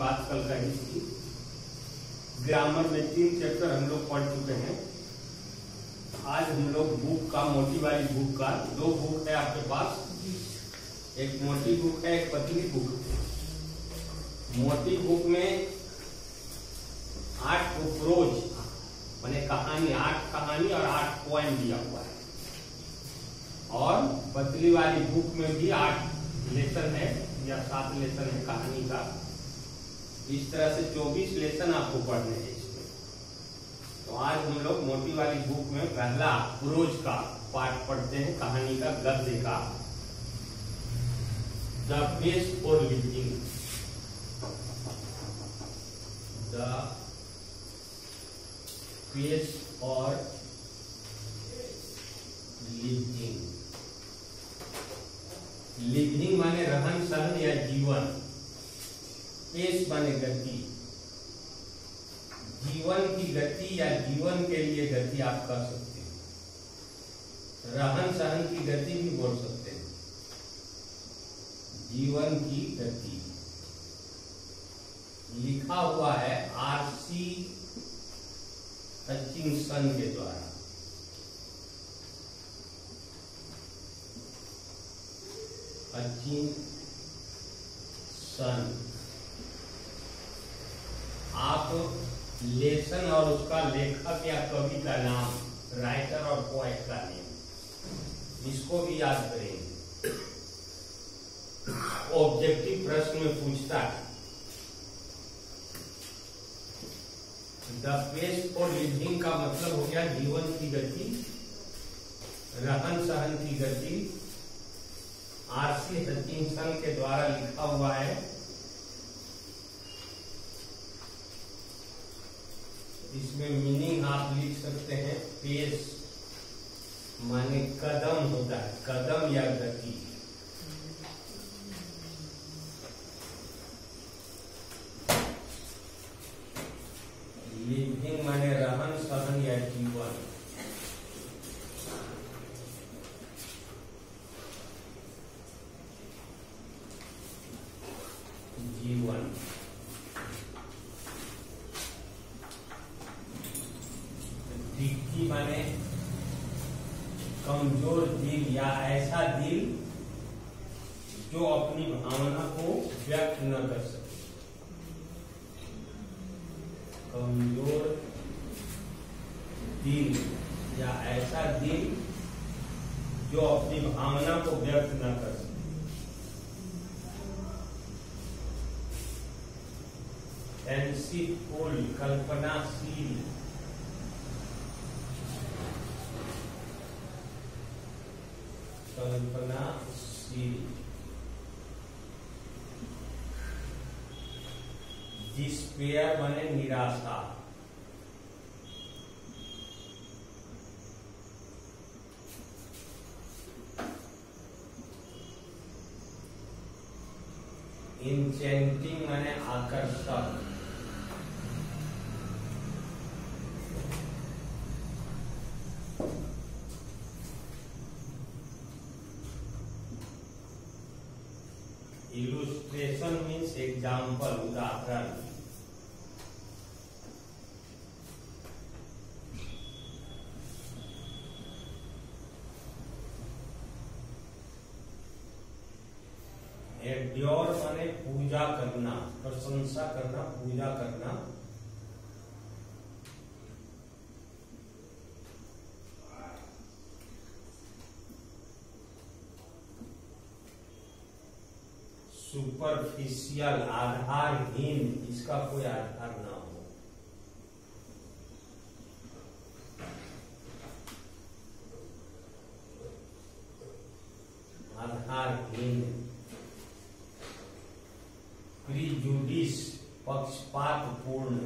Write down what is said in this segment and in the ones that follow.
बात कल कही थी। ग्रामर में 3 चैप्टर हम लोग पढ़ चुके हैं। आज हम लोग बुक का, मोटी वाली बुक का, 2 बुक है आपके पास, एक मोटी बुक है, एक पतली बुक है। मोटी बुक में 8 प्रोज माने कहानी, 8 कहानी और 8 पोएम दिया हुआ है। और पतली वाली बुक में भी 8 लेसन है या 7 लेसन है कहानी का। इस तरह से 24 लेसन आपको पढ़ने हैं इसमें। तो आज हम लोग मोटी वाली बुक में पहला प्रोज का पार्ट पढ़ते हैं, कहानी का, गद्य का। The page for living, the page for living. Living माने रहन सहन या जीवन, पेश माने गति, जीवन की गति या जीवन के लिए गति आप कर सकते हैं। रहन सहन की गति भी बोल सकते हैं, जीवन की गति। लिखा हुआ है आर.सी. हचिंसन के द्वारा। हचिंसन, आप लेसन और उसका लेखक या कवि का नाम, राइटर और पोएट का नेम, इसको भी याद करेंगे। ऑब्जेक्टिव प्रश्न में पूछता है। द पेज फॉर लिविंग का मतलब हो गया जीवन की गति, रहन सहन की गति। आर.सी. हचिंसन के द्वारा लिखा हुआ है। इसमें मीनिंग आप लिख सकते हैं, पेज माने कदम होता है, कदम या गति। लिविंग माने रहन सहन या जीवन। जीवन। दिक्की माने कमजोर दिल या ऐसा दिल जो अपनी भावना को व्यक्त न कर सके। कमजोर दिल या ऐसा दिल जो अपनी भावना को व्यक्त न कर सके। फैंसीफुल, कल्पनाशील। कल्पनाशील। डिस्पेयर माने निराशा। इंचेंटिंग माने आकर्षक। इलुस्ट्रेशन मीन्स एग्जाम्पल, उदाहरण। एड्योर माने पूजा करना, प्रशंसा करना, पूजा करना। सुपरफिशियल, आधारहीन, इसका कोई आधार ना हो। आधारहीन। प्रीजुडिस, पक्षपातपूर्ण।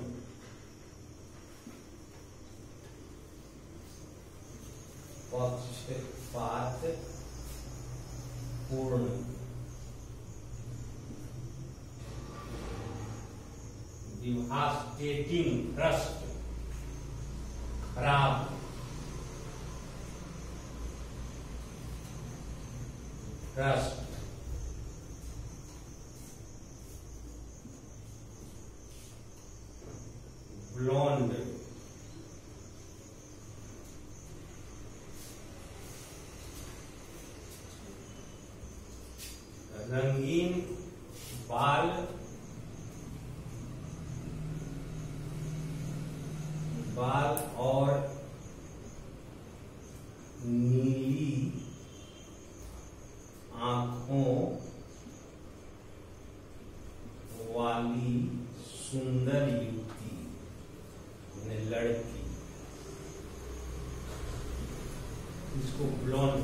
पक्षपातपूर्ण। डिवास्टेटिंग, भ्रष्ट, खराब। ट्रस्ट। रंगीन बाल और नीली आंखों वाली सुंदर युवती, लड़की, इसको ब्लॉन्ड,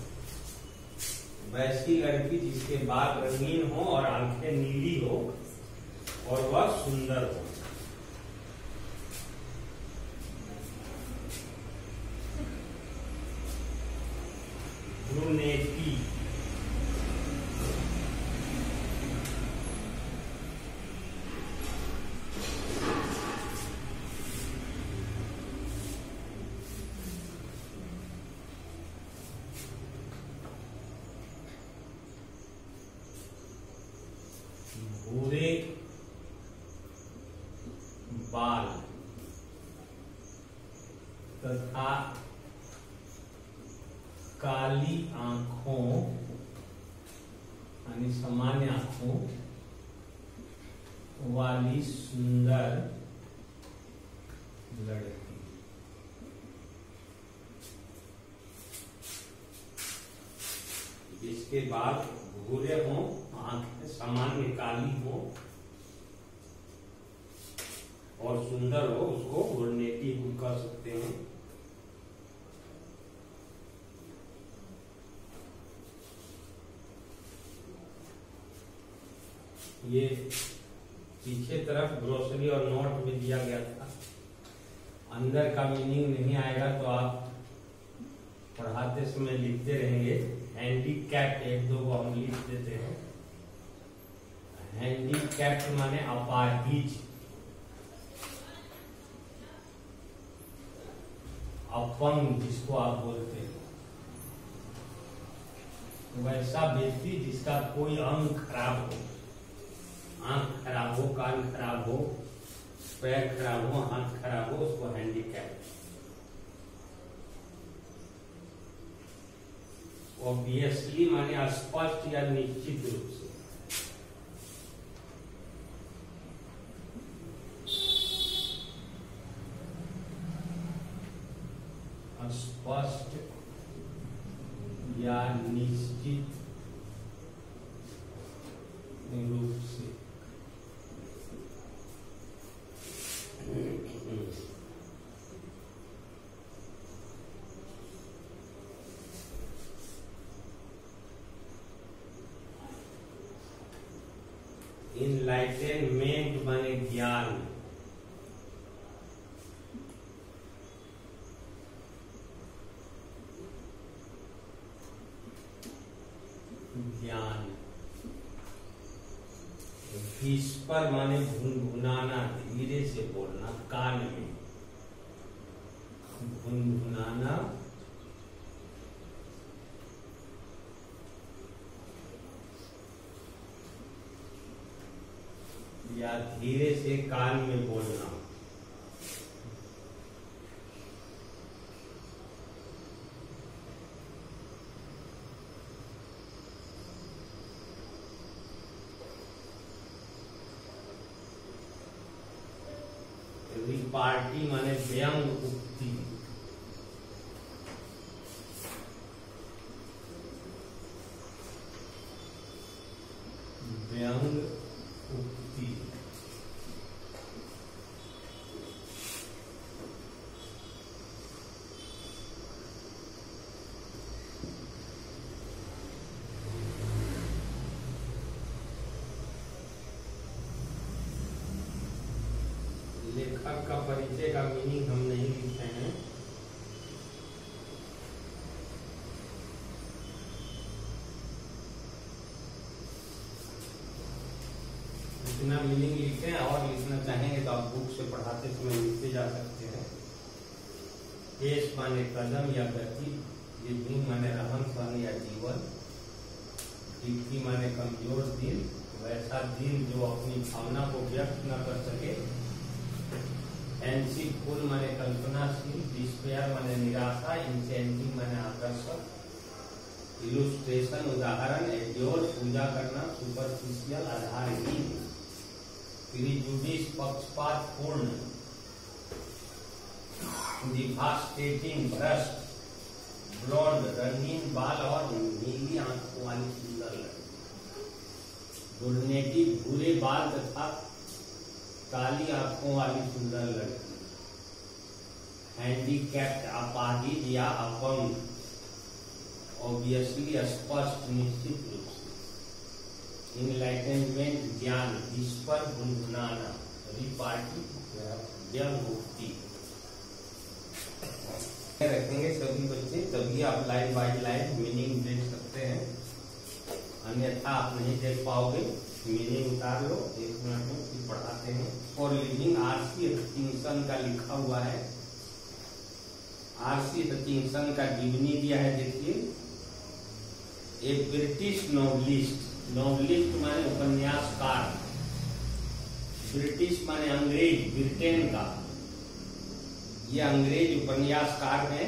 वैसी लड़की जिसके बाल रंगीन हो और आंखें नीली हो और वह सुंदर हो। ब्रूनेटी, भूरे बाल तथा काली आंखों यानी सामान्य आंखों वाली सुंदर लड़की। जिसके बाल भूरे हों, आंखें सामान्य काली हो और सुंदर हो, उसको ब्रूनेटी कह सकते हैं। ये पीछे तरफ ग्रोसरी और नोट में दिया गया था, अंदर का मीनिंग नहीं आएगा तो आप पढ़ाते समय लिखते रहेंगे। हैंडीकैप्ड एक दो को हम लिख देते हैं। हैंडीकैप्ड माने अपाहिज, अपंग जिसको आप बोलते हैं, वैसा व्यक्ति जिसका कोई अंग खराब हो, आंख खराब हो, कान खराब हो, पैर खराब हो, हाथ खराब हो, उसको हैंडीकैप्ड। ऑब्वियसली माने स्पष्ट या निश्चित रूप से। स्पष्ट या निश्चित रूप से। इनलाइटेनमेंट माने ज्ञान, ज्ञान। विस्पर माने भुनभुनाना, धीरे से बोलना, कान में भुनभुनाना या धीरे से कान में बोलना। रिपार्टी माने व्यंग उक्ति, व्यंग उक्ति। लेखक का परिचय का मीनिंग हम नहीं लिखते हैं। इतना मीनिंग लिखते हैं, और लिखना चाहेंगे तो आप बुक से पढ़ाते समय लिखते जा सकते हैं। पेश माने कदम या गति, लिविंग माने रहन सहन या जीवन, टिक्की माने कमजोर दिल, वैसा दिल जो अपनी भावना को व्यक्त न कर सके। फैंसीफुल माने कल्पनाशील, डिस्पेयर माने निराशा, इंसेंटिव माने आकर्षक, इलुस्ट्रेशन उदाहरण, एड्योर पूजा करना, सुपरफिशियल आधारहीन, प्रिजुडिस पक्षपात पूर्ण, डिवास्टेटिंग भ्रष्ट, ब्लॉन्ड रंगीन बाल और नीली आंखों वाली सुंदर लड़की, ब्रूनेटी भूरे बाल तथा काली आंखों वाली सुंदर लड़की, हैंडीकैप्ड अपाहिज या अपंग, ऑब्वियसली स्पष्ट निश्चित रूप से, इनलाइटनमेंट ज्ञान, इस पर गुनगुनाना, रिपार्टी मुक्ति। रखेंगे सभी बच्चे, तभी आप लाइन बाय लाइन मीनिंग देख सकते हैं, अन्यथा आप नहीं देख पाओगे। मीनिंग उतार लो, 1 मिनट में फिर पढ़ाते हैं। फॉर लिविंग आरसी हचिंसन का लिखा हुआ है, आरसी हचिंसन का जीवनी दिया है, देखिए। ए ब्रिटिश नॉवलिस्ट, नॉवलिस्ट माने उपन्यासकार, ब्रिटिश माने अंग्रेज, ब्रिटेन का, ये अंग्रेज उपन्यासकार हैं।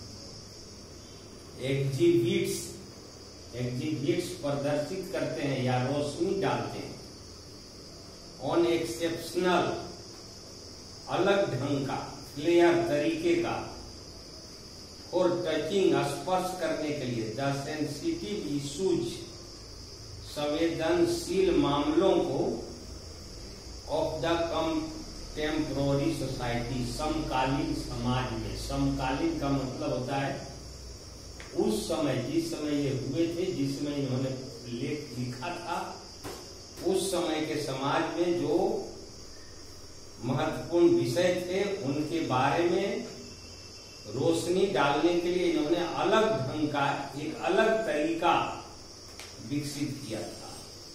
एग्जिबिट्स प्रदर्शित करते हैं या रोशनी डालते हैं ऑन एक्सेप्शनल, अलग ढंग का, क्लियर तरीके का, और टचिंग स्पर्श करने के लिए, द सेंसिटिव इश्यूज, संवेदनशील मामलों को, ऑफ द कंटेम्पोररी सोसाइटी, समकालीन समाज में। समकालीन का मतलब होता है उस समय, जिस समय ये हुए थे, जिस समय इन्होंने लेख लिखा था, उस समय के समाज में जो महत्वपूर्ण विषय थे उनके बारे में रोशनी डालने के लिए इन्होंने अलग ढंग का, एक अलग तरीका विकसित किया था।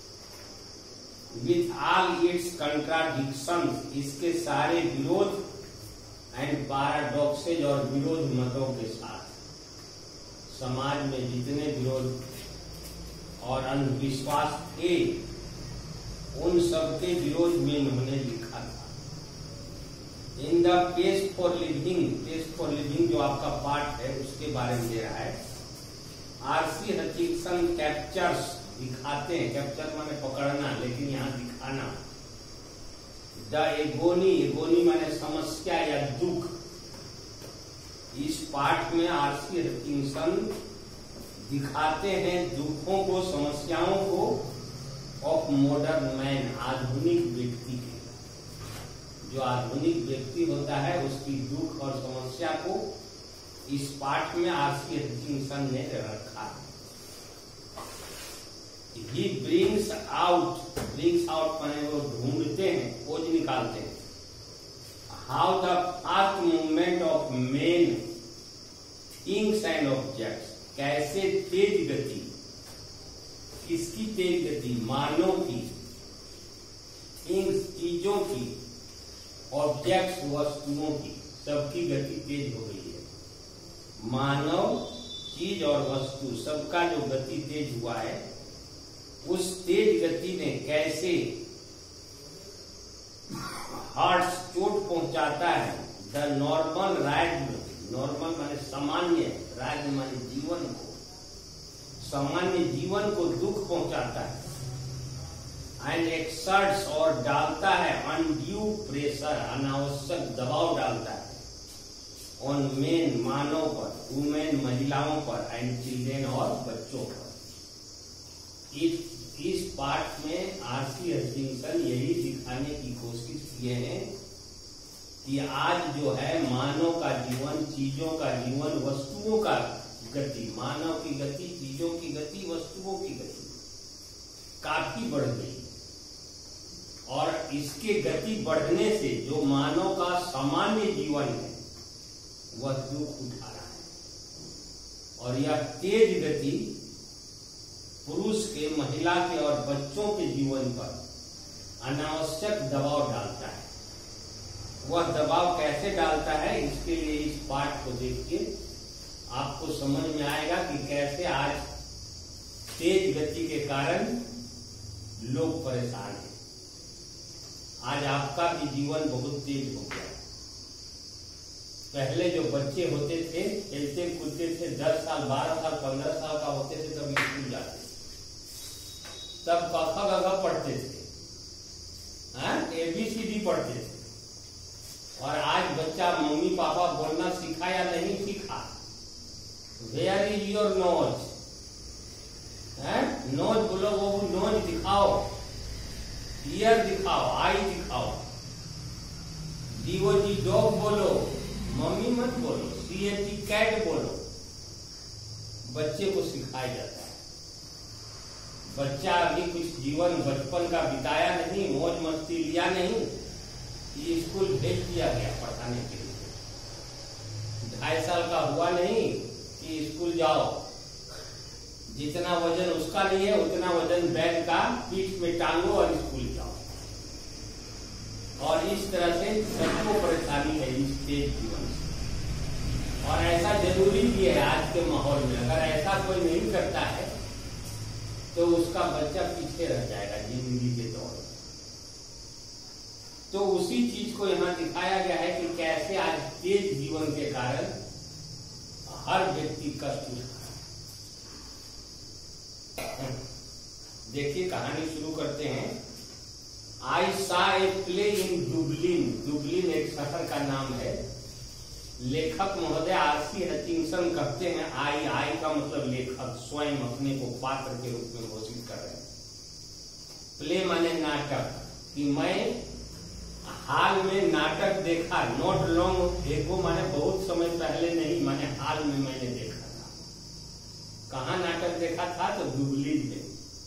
विथ ऑल इट्स कंट्राडिक्शंस, इसके सारे विरोध, एंड पैराडॉक्सेज, और विरोध मतों के साथ, समाज में जितने विरोध और अंधविश्वास थे उन सबके विरोध में इन्होंने लिखा था। In the paste for living, paste for living जो आपका पाठ है उसके बारे में दे रहा है। आरसी हचिंसन कैप्चर्स, दिखाते हैं, कैप्चर माने पकड़ना, लेकिन यहाँ दिखाना। द एगोनी, एगोनी माने समस्या या दुख। इस पाठ में आरसी हचिंसन दिखाते हैं दुखों को, समस्याओं को, ऑफ मॉडर्न मैन, आधुनिक व्यक्ति के। जो आधुनिक व्यक्ति होता है उसकी दुख और समस्या को इस पाठ में आरसी हचिंसन ने रखा है। He brings out माने वो ढूंढते हैं, खोज निकालते हैं। How the fast movement of men, things and objects, कैसे तेज गति, किसकी तेज गति, मानव की, थिंग्स चीजों की, ऑब्जेक्ट्स वस्तुओं की, सबकी गति तेज हो गई है। मानव, चीज और वस्तु सबका जो गति तेज हुआ है, उस तेज गति ने कैसे हार्ट चोट पहुंचाता है द नॉर्मल राइज, नॉर्मल माने सामान्य, राइज माने जीवन को, सामान्य जीवन को दुख पहुंचाता है। एंड एक्सर्ट्स, और डालता है, अनड्यू प्रेशर, अनावश्यक दबाव डालता है, ऑन मेन, मानव पर, वुमेन, महिलाओं पर, एंड चिल्ड्रेन, और बच्चों पर। इस पाठ में आरसी हचिंसन यही दिखाने की कोशिश किए हैं कि आज जो है मानव का जीवन, चीजों का जीवन, वस्तुओं का गति, मानव की गति, चीजों की गति, वस्तुओं की गति काफी बढ़ गई, और इसके गति बढ़ने से जो मानव का सामान्य जीवन है वह दुख उठा रहा है, और यह तेज गति पुरुष के, महिला के और बच्चों के जीवन पर अनावश्यक दबाव डालता है। वह दबाव कैसे डालता है, इसके लिए इस पाठ को देखिए, आपको समझ में आएगा कि कैसे आज तेज गति के कारण लोग परेशान हैं। आज आपका भी जीवन बहुत तेज हो गया। पहले जो बच्चे होते थे खेलते कूदते थे, 10 साल 12 साल 15 साल का होते थे तब स्कूल जाते थे, तब क ख ग घ पढ़ते थे, ABCD पढ़ते थे। और आज बच्चा मम्मी पापा बोलना सीखा या नहीं सीखा? Where is your nose? Nose बोलो, वो नोज दिखाओ, ईयर दिखाओ, आई दिखाओ, DOG डॉग बोलो, मम्मी मत बोलो, CAT कैट बोलो। बच्चे को सिखाया जाता है। बच्चा अभी कुछ जीवन बचपन का बिताया नहीं, मौज मस्ती लिया नहीं, ये स्कूल भेज दिया गया पढ़ाने के लिए। 2.5 साल का हुआ नहीं कि स्कूल जाओ, जितना वजन उसका नहीं है उतना वजन बैग का पीठ में टांगो और स्कूल जाओ। और इस तरह से सबको परेशानी है इस तेज जीवन से। और ऐसा जरूरी भी है आज के माहौल में। अगर ऐसा कोई नहीं करता है तो उसका बच्चा पीछे रह जाएगा जिंदगी के दौर में। तो उसी चीज को यहाँ दिखाया गया है कि कैसे आज तेज जीवन के कारण हर व्यक्ति कष्ट उठा। देखिए कहानी शुरू करते हैं। I saw a play in Dublin. Dublin एक शहर का नाम है। लेखक महोदय RC हचिंसन कहते हैं आई का मतलब लेखक स्वयं अपने को पात्र के रूप में घोषित कर रहे हैं। प्ले माने नाटक, कि मैं हाल में नाटक देखा। नॉट लॉन्ग एगो माने बहुत समय पहले नहीं, माने हाल में मैंने देखा था। कहाँ नाटक देखा था? तो डुबलिन में।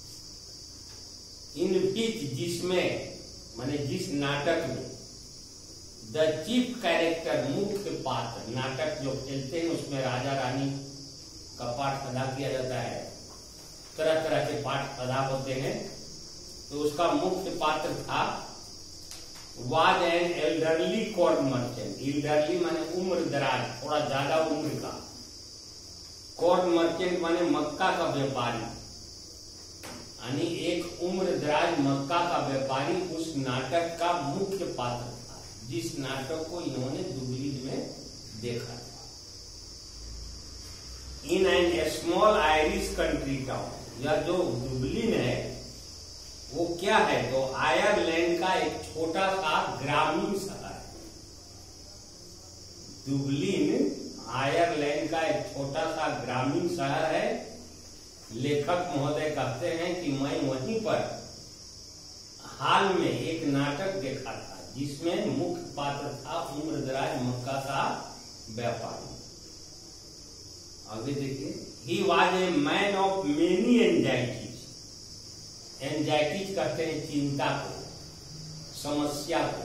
इन बीच जिसमें माने जिस नाटक में द चीफ कैरेक्टर मुख्य पात्र, नाटक जो खेलते हैं उसमें राजा रानी का पाठ अदा किया जाता है, तरह तरह के पाठ अदा होते हैं। तो उसका मुख्य पात्र था was an elderly court merchant. Elderly माने उम्र दराज, थोड़ा ज्यादा उम्र का। कोर्ट मर्चेंट माने मक्का का व्यापारी, यानी एक उम्र दराज मक्का का व्यापारी उस नाटक का मुख्य पात्र था, जिस नाटक को इन्होंने डुबलिन में देखा था। In an small Irish country town. यह जो डुबलिन है वो क्या है? तो आयरलैंड का एक छोटा सा ग्रामीण शहर है। डुबलिन आयरलैंड का एक छोटा सा ग्रामीण शहर है। लेखक महोदय कहते हैं कि मैं वहीं पर हाल में एक नाटक देखा था जिसमें मुख्य पात्र था उम्रदराज मक्का का व्यापारी। आगे देखिए। He was a man of many anxieties. Anxieties कहते हैं चिंता को, समस्या को।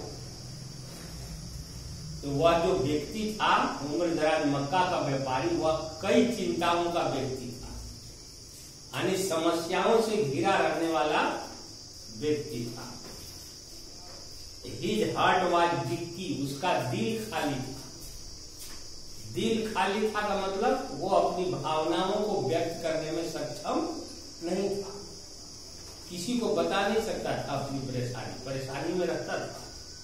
तो वह जो व्यक्ति था उम्रदराज मक्का का व्यापारी, वह कई चिंताओं का व्यक्ति था, यानी समस्याओं से घिरा रहने वाला व्यक्ति था। His heart was dicky. उसका दिल खाली था। दिल खाली था का मतलब वो अपनी भावनाओं को व्यक्त करने में सक्षम नहीं था, किसी को बता नहीं सकता था अपनी परेशानी में रहता था।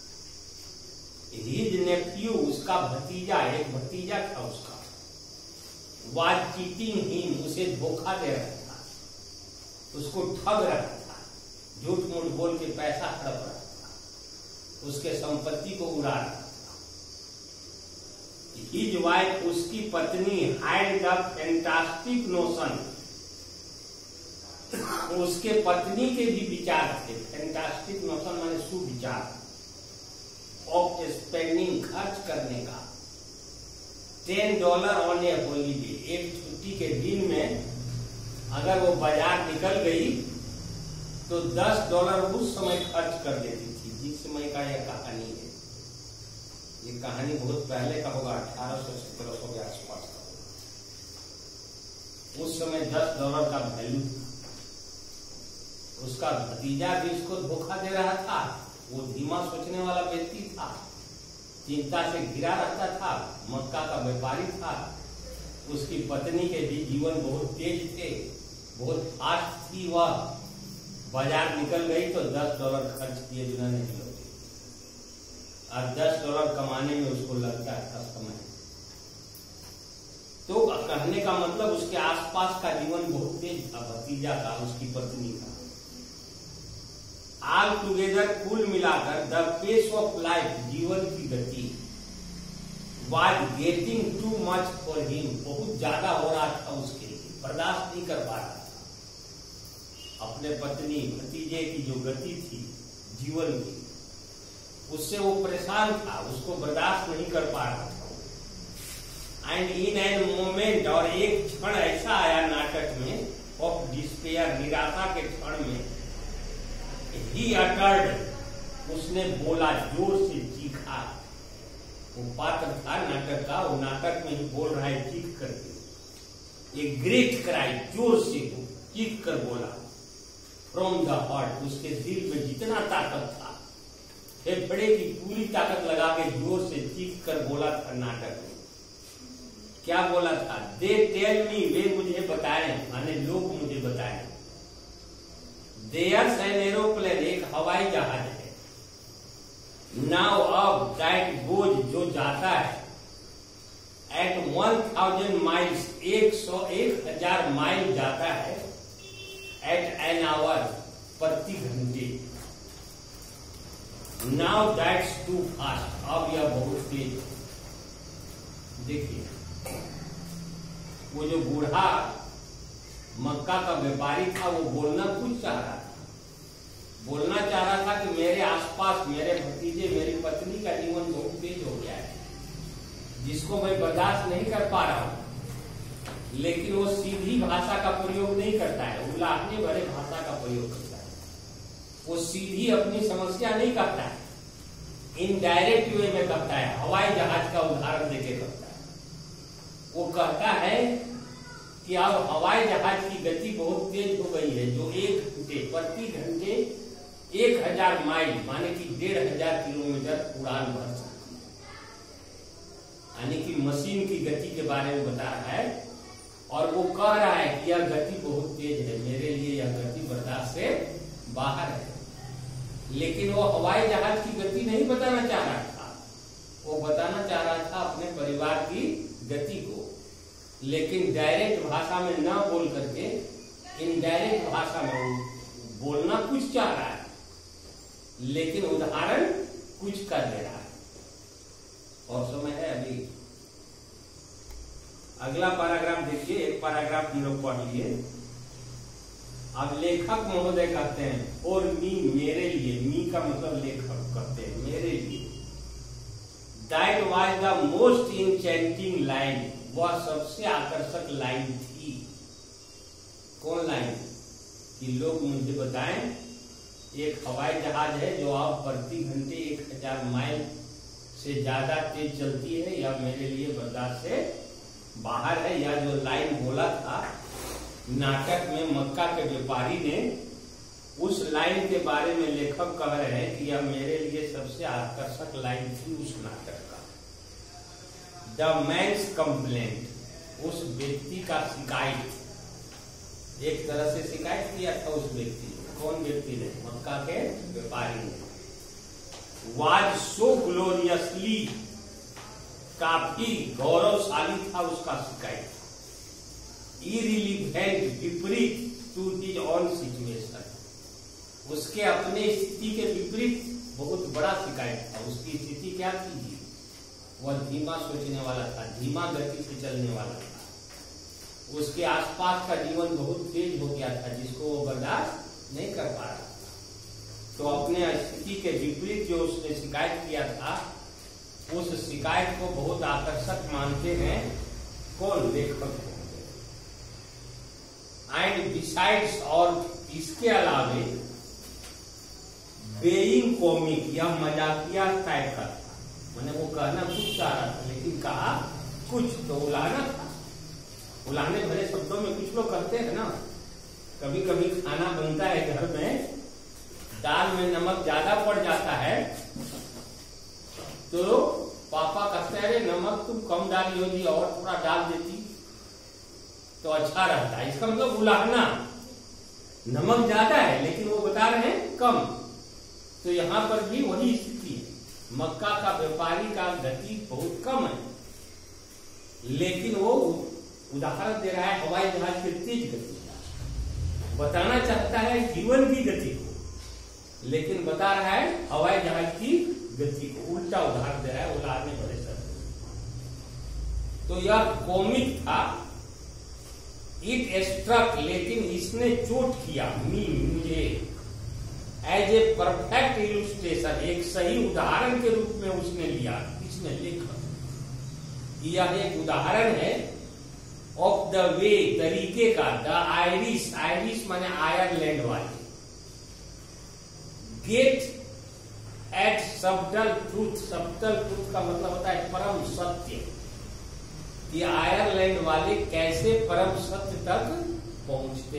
हिज नेफ्यू, उसका भतीजा, एक भतीजा था उसका, वाज चीटिंग हिम, उसे धोखा दे रहा था, उसको ठग रहा था, झूठ मूठ बोल के पैसा हड़प रहा था, उसके संपत्ति को उड़ा रहा था। हिज वाइफ, उसकी पत्नी, हैड द फैंटास्टिक नोशन, उसके पत्नी के भी विचार थे। फैंटास्टिक नोशन माने सुविचार, ऑफ स्पेंडिंग, खर्च करने का। $10 ऑन ए हॉलीडे, एक छुट्टी के दिन में अगर वो बाजार निकल गई तो $10 उस समय खर्च कर देती थी। जिस समय का यह कहानी है, ये कहानी बहुत पहले का होगा, 1800-1700 के आसपास का होगा। उस समय $10 का वैल्यू था। उसका भतीजा भी इसको धोखा दे रहा था। वो धीमा सोचने वाला व्यक्ति था, चिंता से घिरा रहता था, मक्का का व्यापारी था। उसकी पत्नी के भी जीवन बहुत तेज थे, बहुत फास्ट थी। वह बाजार निकल गई तो $10 खर्च किए बिना नहीं लौटी। और $10 कमाने में उसको लगता था समय। तो कहने का मतलब उसके आसपास का जीवन बहुत तेज था, भतीजा का, उसकी पत्नी का। ऑल टुगेदर कुल मिलाकर द पेस ऑफ लाइफ, जीवन की गति, was getting too much for him, बहुत ज्यादा हो रहा था उसके लिए, बर्दाश्त नहीं कर पा रहा था। अपने पत्नी भतीजे की जो गति थी जीवन की, उससे वो परेशान था, उसको बर्दाश्त नहीं कर पा रहा था। एंड इन एन मोमेंट, और एक क्षण ऐसा आया नाटक में, ऑफ डिस्पेयर, निराशा के क्षण में, ही अटर्ड, उसने बोला, जोर से चीखा। वो पात्र था नाटक का, वो नाटक में ही बोल रहा है चीख करके, एक ग्रेट क्राई, जोर से वो चीख कर बोला, फ्रॉम द हार्ट, उसके दिल में जितना ताकत था, फेफड़े की पूरी ताकत लगा के जोर से चीख कर बोला था नाटक में। क्या बोला था? दे टेल मी, वे मुझे बताएं, माने लोग मुझे बताएं, देयर्स एन एरोप्लेन, एक हवाई जहाज है, नाउ अब दैट गोज, जो जाता है, एट 1000 माइल्स, 1000 माइल जाता है, एट एन आवर, प्रति घंटे, नाउ दैट्स टू फास्ट, अब यह बहुत तेज। देखिए वो जो बूढ़ा मक्का का व्यापारी था, वो बोलना कुछ चाह रहा था, बोलना चाह रहा था कि मेरे आसपास मेरे भतीजे, मेरी पत्नी का जीवन बहुत तेज हो गया है, जिसको मैं बर्दाश्त नहीं कर पा रहा हूं। लेकिन वो सीधी भाषा का प्रयोग नहीं करता है, उलाहने भरे भाषा का प्रयोग करता है। वो सीधी अपनी समस्या नहीं करता है, इनडायरेक्ट वे में करता है, हवाई जहाज का उदाहरण देके करता है। वो कहता है कि अब हवाई जहाज की गति बहुत तेज हो गई है, जो 1 घंटे, प्रति घंटे 1000 माइल, माने कि 1500 किलोमीटर उड़ान भर सकती है। यानी कि मशीन की गति के बारे में बता रहा है, और वो कह रहा है कि यह गति बहुत तेज है, मेरे लिए यह गति बर्दाश्त से बाहर है। लेकिन वो हवाई जहाज की गति नहीं बताना चाह रहा था, वो बताना चाह रहा था अपने परिवार की गति को, लेकिन डायरेक्ट भाषा में ना बोल करके इनडायरेक्ट भाषा में बोलना कुछ चाह रहा है, लेकिन उदाहरण कुछ कर दे रहा है। और समय है अभी, अगला पैराग्राफ देखिए, एक पैराग्राफ हम लोग पढ़ लिए। अब लेखक महोदय कहते हैं, और मी, मेरे लिए, मी का मतलब लेखक कहते हैं, मेरे लिए, that was the most enchanting line, वह सबसे आकर्षक लाइन थी। कौन लाइन? कि लोग मुझे बताएं, एक हवाई जहाज है जो अब प्रति घंटे 1000 माइल से ज्यादा तेज चलती है, यह मेरे लिए बर्दाश्त से बाहर है। यह जो लाइन बोला था नाटक में मक्का के व्यापारी ने, उस लाइन के बारे में लेखक कह रहे हैं कि यह मेरे लिए सबसे आकर्षक लाइन थी उस नाटक का। द मैन्स कंप्लेंट, उस व्यक्ति का शिकायत, एक तरह से शिकायत किया था उस व्यक्ति ने। कौन व्यक्ति ने? मक्का के व्यापारी ने। वाज सो ग्लोरियसली, काफी गौरवशाली था उसका शिकायत, इरिलीवेंट, विपरीत, टू हिज ऑन सिचुएशन, उसके अपने स्थिति के विपरीत बहुत बड़ा शिकायत था। उसकी स्थिति क्या थी? वह धीमा सोचने वाला था, धीमा गति से चलने वाला था, उसके आसपास का जीवन बहुत तेज हो गया था, जिसको वो बर्दाश्त नहीं कर पा रहा था। तो अपने स्थिति के विपरीत जो उसने शिकायत किया था, उस शिकायत को बहुत आकर्षक मानते हैं कौन? लेखक। एंड बिसाइड्स, और इसके अलावे, बेइंग कॉमिक, यह मजाकिया टाइप का था। मैंने वो कहना कुछ चाह रहा था, लेकिन कहा कुछ, तो उलाहना था। उलाहने भरे शब्दों में कुछ लोग कहते हैं ना, कभी कभी खाना बनता है घर में, दाल में नमक ज्यादा पड़ जाता है, तो पापा कहते हैं, अरे नमक तुम कम डाली होगी, और थोड़ा डाल देती तो अच्छा रहता है। इसका मतलब उलाहना, नमक ज्यादा है लेकिन वो बता रहे हैं कम। तो यहां पर भी वही स्थिति है, मक्का का व्यापारी का गति बहुत कम है, लेकिन वो उदाहरण दे रहा है हवाई जहाज की तेज गति का, बताना चाहता है जीवन की गति को, लेकिन बता रहा है हवाई जहाज की गति को, उल्टा उदाहरण दे रहा है, उलाने बड़े शब्द। तो यह कॉमिक था, इट स्ट्रक, लेकिन इसने चोट किया मी, मुझे, एज ए परफेक्ट इलुस्ट्रेशन, एक सही उदाहरण के रूप में उसने लिया। किसने? लेखक। यह एक उदाहरण है ऑफ द वे, तरीके का, द आयरिश, आयरिश माने आयरलैंड वाले, get at subtle truth, subtle truth का मतलब होता है परम सत्य, कि आयरलैंड वाले कैसे परम सत्य तक पहुंचते,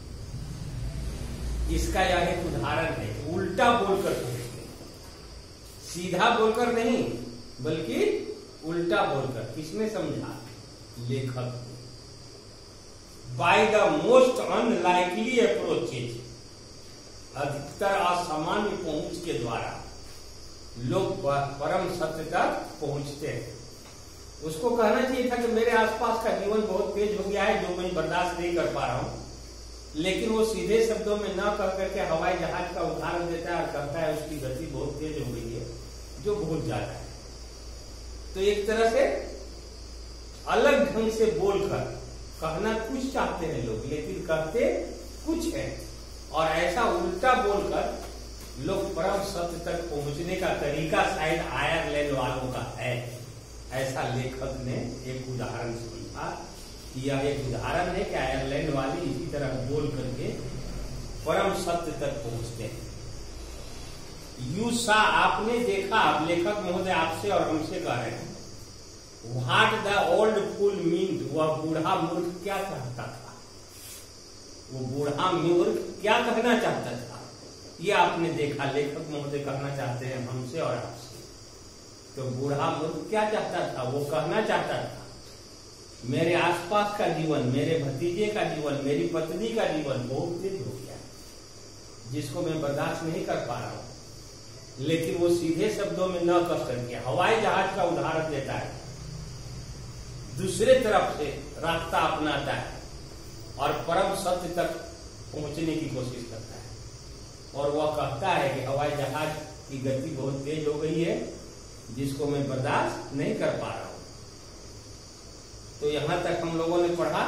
इसका यह एक उदाहरण है। उल्टा बोलकर पहुंचते, सीधा बोलकर नहीं बल्कि उल्टा बोलकर। किसने समझा? लेखक। By the most unlikely approaches, अधिकतर असामान्य पहुंच के द्वारा लोग परम सत्य तक पहुंचते हैं। उसको कहना चाहिए था कि मेरे आसपास का जीवन बहुत तेज हो गया है जो मैं बर्दाश्त नहीं कर पा रहा हूं, लेकिन वो सीधे शब्दों में न कह करके हवाई जहाज का उदाहरण देता है और कहता है उसकी गति बहुत तेज हो गई है, जो बहुत ज्यादा है। तो एक तरह से अलग ढंग से बोलकर कहना कुछ चाहते हैं लोग, लेकिन कहते कुछ है, और ऐसा उल्टा बोलकर लोग परम सत्य तक पहुंचने का तरीका शायद आयरलैंड वालों का है, ऐसा लेखक ने एक उदाहरण समझा। यह एक उदाहरण है कि आयरलैंड वाले इसी तरह बोल करके परम सत्य तक पहुंचते हैं। यू सा, आपने देखा, आप लेखक महोदय आपसे और हमसे कह रहे हैं, what the old fool mean, वह बूढ़ा मूर्ख क्या चाहता था, वो बूढ़ा मूर्ख क्या कहना चाहता था, ये आपने देखा। लेखक महोदय कहना चाहते हैं हमसे और आपसे। तो बूढ़ा मूर्ख क्या चाहता था? वो कहना चाहता था मेरे आसपास का जीवन, मेरे भतीजे का जीवन, मेरी पत्नी का जीवन बहुत तेज हो गया, जिसको मैं बर्दाश्त नहीं कर पा रहा हूं। लेकिन वो सीधे शब्दों में न कह करके हवाई जहाज का उदाहरण देता है, दूसरे तरफ से रास्ता अपनाता है और परम सत्य तक पहुंचने की कोशिश करता है। और वह कहता है कि हवाई जहाज की गति बहुत तेज हो गई है, जिसको मैं बर्दाश्त नहीं कर पा रहा हूं। तो यहां तक हम लोगों ने पढ़ा।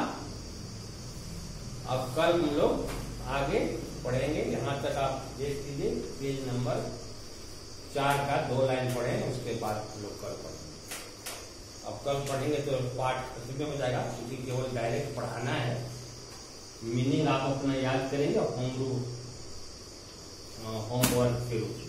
अब कल हम लोग आगे पढ़ेंगे। यहां तक आप देख लीजिए, पेज नंबर 4 का 2 लाइन पढ़े, उसके बाद हम लोग कल पढ़ेंगे। अब कल पढ़ेंगे तो पाठ खत्म हो जाएगा, क्योंकि केवल डायरेक्ट पढ़ाना है, मीनिंग आप अपना याद करेंगे, होमवर्क के रूप।